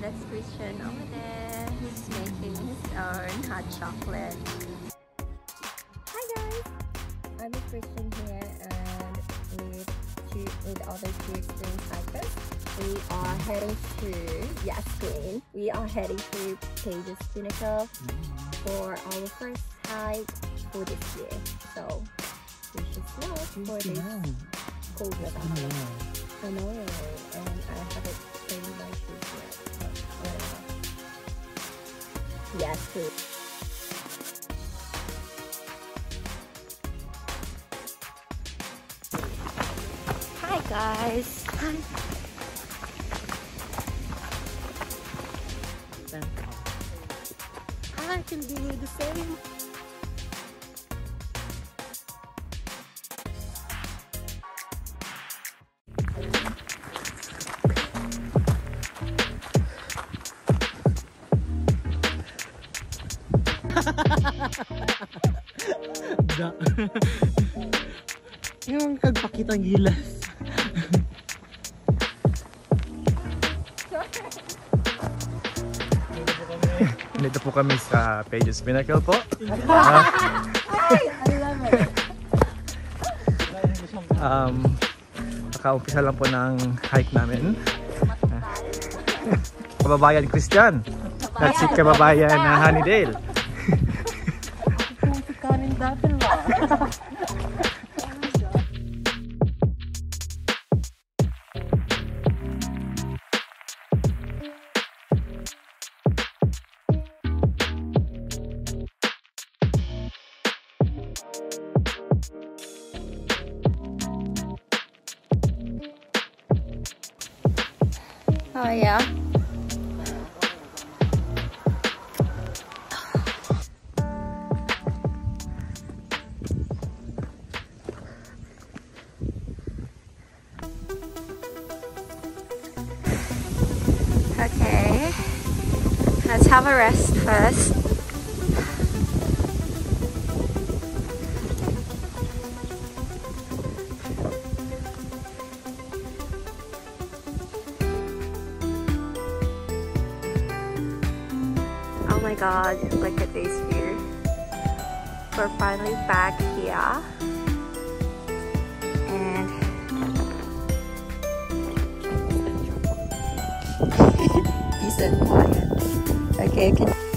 that's Christian over there. He's making his own hot chocolate. Hi guys, I'm with Christian here and with other two extreme hikers. We are heading to, Screen. We are heading to Pages Pinnacle for our first hike for this year. So we should slow for this cold weather. I know, and I haven't cleaned my shoes yet. But yes, good. Hi guys. Hi. I can do the same. Yung nagpakitang gilas. Dito po kami sa Pages Pinnacle po. Nakaumpisa lang po ng hike namin. Kababayan Christian. At si kababayan na Honeydale. Oh yeah. Okay, let's have a rest first. Oh my god, look at this view. We're finally back here. And peace and quiet. Okay,